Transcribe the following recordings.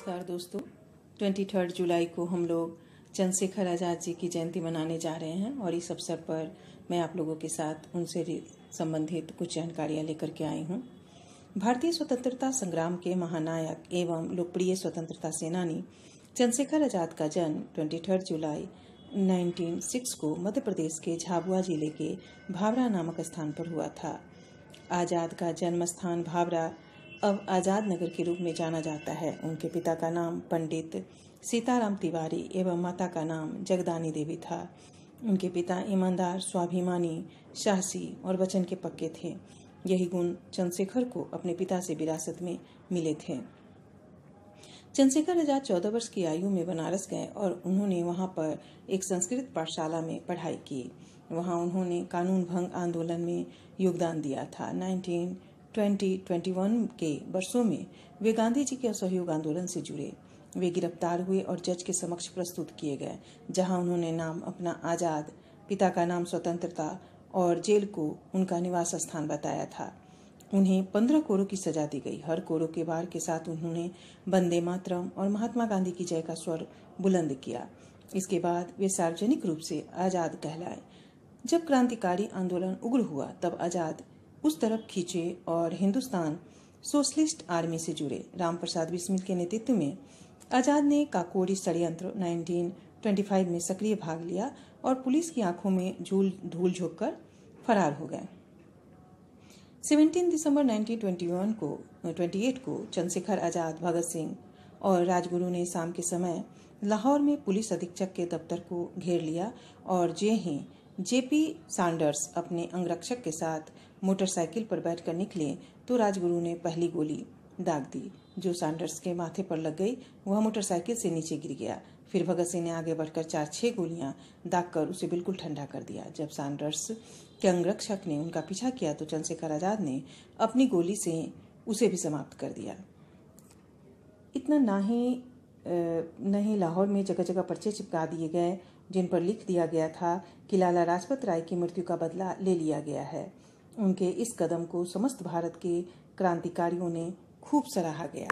नमस्कार दोस्तों, 23 जुलाई को हम लोग चंद्रशेखर आज़ाद जी की जयंती मनाने जा रहे हैं और इस अवसर पर मैं आप लोगों के साथ उनसे संबंधित कुछ जानकारियां लेकर के आई हूं। भारतीय स्वतंत्रता संग्राम के महानायक एवं लोकप्रिय स्वतंत्रता सेनानी चंद्रशेखर आज़ाद का जन्म 23 जुलाई 1906 को मध्य प्रदेश के झाबुआ जिले के भावरा नामक स्थान पर हुआ था। आज़ाद का जन्म स्थान भावरा अब आज़ाद नगर के रूप में जाना जाता है। उनके पिता का नाम पंडित सीताराम तिवारी एवं माता का नाम जगदानी देवी था। उनके पिता ईमानदार, स्वाभिमानी, साहसी और वचन के पक्के थे। यही गुण चंद्रशेखर को अपने पिता से विरासत में मिले थे। चंद्रशेखर आज़ाद 14 वर्ष की आयु में बनारस गए और उन्होंने वहां पर एक संस्कृत पाठशाला में पढ़ाई की। वहां उन्होंने कानून भंग आंदोलन में योगदान दिया था। 1920-21 के वर्षों में वे गांधी जी के असहयोग आंदोलन से जुड़े। वे गिरफ्तार हुए और जज के समक्ष प्रस्तुत किए गए, जहां उन्होंने नाम अपना आज़ाद, पिता का नाम स्वतंत्रता और जेल को उनका निवास स्थान बताया था। उन्हें 15 कोरों की सजा दी गई। हर कोरों के वार के साथ उन्होंने वंदे मातरम और महात्मा गांधी की जय का स्वर बुलंद किया। इसके बाद वे सार्वजनिक रूप से आज़ाद कहलाए। जब क्रांतिकारी आंदोलन उग्र हुआ तब आज़ाद उस तरफ खींचे और हिंदुस्तान सोशलिस्ट आर्मी से जुड़े। राम प्रसाद बिस्मिल के नेतृत्व में आज़ाद ने काकोरी षड्यंत्र 1925 में सक्रिय भाग लिया और पुलिस की आंखों में धूल झोंककर फरार हो गए। 17 दिसंबर 1928 को चंद्रशेखर आज़ाद, भगत सिंह और राजगुरु ने शाम के समय लाहौर में पुलिस अधीक्षक के दफ्तर को घेर लिया और जेपी सैंडर्स अपने अंगरक्षक के साथ मोटरसाइकिल पर बैठकर निकले तो राजगुरु ने पहली गोली दाग दी, जो सैंडर्स के माथे पर लग गई। वह मोटरसाइकिल से नीचे गिर गया। फिर भगत सिंह ने आगे बढ़कर 4-6 गोलियां दागकर उसे बिल्कुल ठंडा कर दिया। जब सैंडर्स के अंगरक्षक ने उनका पीछा किया तो चंद्रशेखर आज़ाद ने अपनी गोली से उसे भी समाप्त कर दिया। इतना नहीं, लाहौर में जगह जगह पर्चे चिपका दिए गए जिन पर लिख दिया गया था कि लाला लाजपत राय की मृत्यु का बदला ले लिया गया है। उनके इस कदम को समस्त भारत के क्रांतिकारियों ने खूब सराहा गया।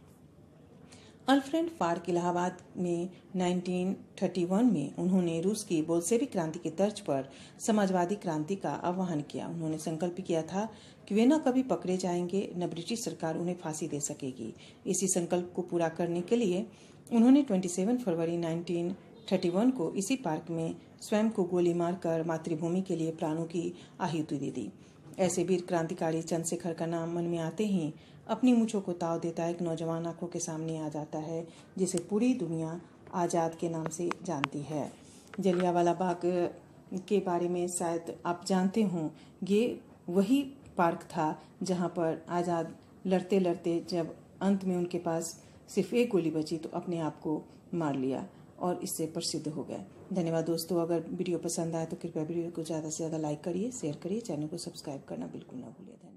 अल्फ्रेड फार्क इलाहाबाद में 1931 में उन्होंने रूस की बोल्शेविक क्रांति की तर्ज पर समाजवादी क्रांति का आह्वान किया। उन्होंने संकल्प किया था कि वे न कभी पकड़े जाएंगे, न ब्रिटिश सरकार उन्हें फांसी दे सकेगी। इसी संकल्प को पूरा करने के लिए उन्होंने 27 फरवरी 1931 को इसी पार्क में स्वयं को गोली मारकर मातृभूमि के लिए प्राणों की आहुति दे दी। ऐसे वीर क्रांतिकारी चंद्रशेखर का नाम मन में आते ही अपनी मूंछों को ताव देता एक नौजवान आंखों के सामने आ जाता है, जिसे पूरी दुनिया आज़ाद के नाम से जानती है। जलियांवाला बाग के बारे में शायद आप जानते हों, ये वही पार्क था जहां पर आज़ाद लड़ते लड़ते जब अंत में उनके पास सिर्फ एक गोली बची तो अपने आप को मार लिया और इससे प्रसिद्ध हो गए। धन्यवाद दोस्तों। अगर वीडियो पसंद आए तो कृपया वीडियो को ज़्यादा से ज़्यादा लाइक करिए, शेयर करिए, चैनल को सब्सक्राइब करना बिल्कुल ना भूलिए।